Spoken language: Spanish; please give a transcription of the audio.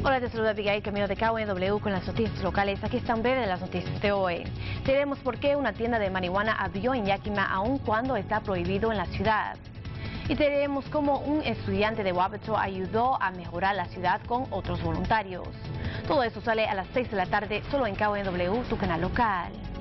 Hola, te saluda Abigail Camino de KNW con las noticias locales. Aquí están breves las noticias de hoy. Veremos por qué una tienda de marihuana abrió en Yakima aun cuando está prohibido en la ciudad. Y veremos cómo un estudiante de Wapato ayudó a mejorar la ciudad con otros voluntarios. Todo eso sale a las 6 de la tarde solo en KNW, tu canal local.